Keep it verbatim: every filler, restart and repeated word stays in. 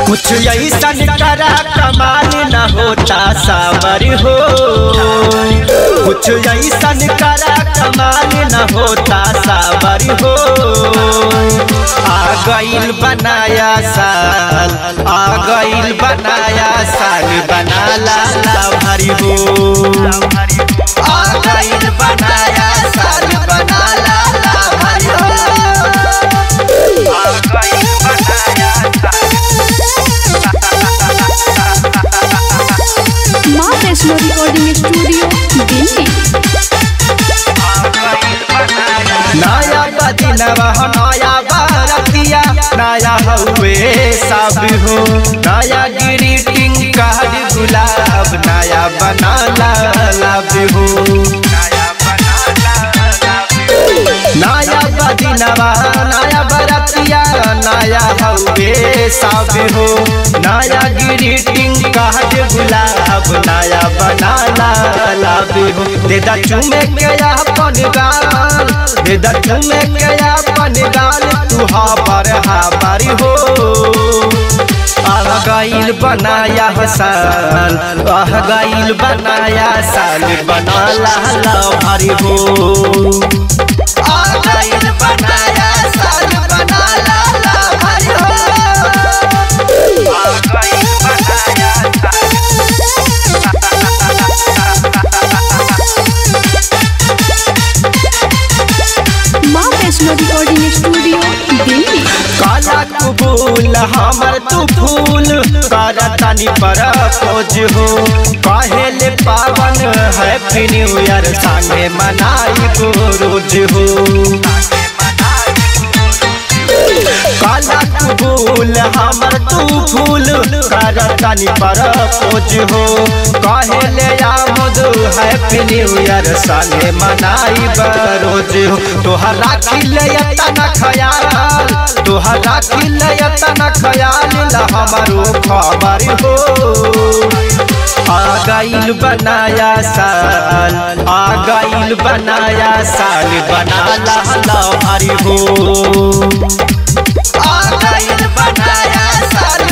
कुछ ऐसा करा कमाल न होता सावर हो, कुछ ऐसा करा कमाल न होता सावर हो। आ गईल बनाया साल, आ गईल बनाया साल, बना ला भारी हो। आ गईल बनाया साल, बना ला भारी हो। आ गईल बनाया माँ वैष्णो रिकॉर्डिंग स्टूडियो दिल्ली। नया बदिनवा नया बारतिया नया हुए सब हो। नया ग्रीटिंग कार्ड गुलाब नया बना लाभ हो। नया बदिनवा नया बरतिया नया हुए सब हो। नया ग्रीटिंग कार्ड गुलाब नया बना लाभ हो। देदा चुमे गया अपन गाल, देदा चुमे गया अपन गाल, तू हाबर हाबर हो। आ गईल बनाया साल, आ गईल बनाया साल, बना ला भारी हो। आ गईल बनाया साल, बना ला भारी हो। आ गईल बनाया माँ वैष्णो रिकॉर्डिंग स्टूडियो दिल्ली। काला कबूल हमर तू फूल करतनी पर खोज हो। पहले पावन हैप्पी न्यू ईयर संगे मनाई रोज हो। काला कबूल हमर तू फूल करतनी पर खोज हो। कहले आमद हैप्पी न्यू ईयर संगे मनाई रोज हो। तोहरा खिले तना ख्याल, तोहरा खिले तना ख्याल ला हमारो खबर हो। आ गईल बनाया साल, आ गईल बनाया साल, बना ला भारी हो। आ गईल बनाया साल,